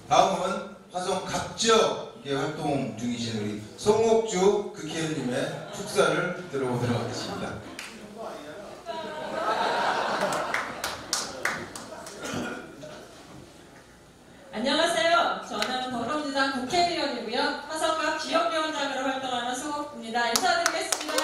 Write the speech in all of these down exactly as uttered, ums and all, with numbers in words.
다음은 화성 각 지역에 활동 중이신 우리 송옥주 극회원님의 축사를 들어보도록 하겠습니다. 안녕하세요. 저는 더불어민주당 국회의원이고요. 화성각 지역위원장으로 활동하는 송옥주입니다. 인사드리겠습니다.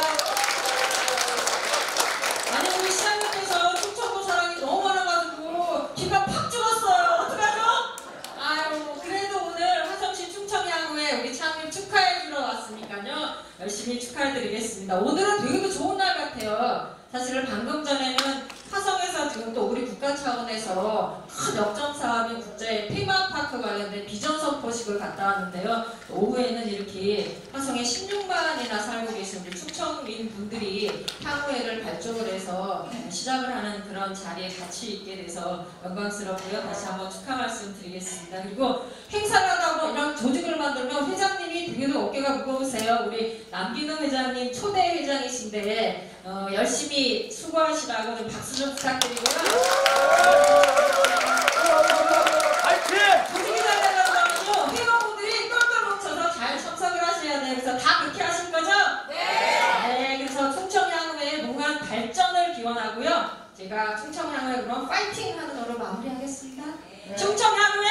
아니, 우리 시장님께서 충청도 사랑이 너무 많아가지고 기가 팍 죽었어요. 어떡하죠? 아유, 그래도 오늘 화성시 충청양구에 우리 창립 축하해주러 왔으니까요. 열심히 축하해드리겠습니다. 오늘은 되게 좋은 날 같아요. 사실은 방금 전에는 화성에서 지금 또 우리 국가 차원에서 큰 역점 사업인 국제 테마파크 관련된 비전 선포식을 갔다 왔는데요. 오후에는 이렇게 화성에 십육만이나 살고 계신 우리 충청민 분들이 향후회를 발족을 해서 시작을 하는 그런 자리에 같이 있게 돼서 영광스럽고요. 다시 한번 축하 말씀 드리겠습니다. 그리고 행사를 하다 보면 이런 조직을 만들면 회장님이 되게도 어깨가 무거우세요. 우리 남기능 회장님 초대 회장이신데 어, 열심히 수고하시라고 좀 박수 좀 부탁드리고요. 조직이 잘 되려면 회원분들이 똘똘 뭉쳐서 잘 참석을 하셔야 돼요. 그래서 다 그렇게 하실 거죠? 네! 네, 그래서 충청향후의 몽환 발전을 기원하고요. 제가 충청향후에 그럼 파이팅 하는 거로 마무리하겠습니다. 네. 충청향후에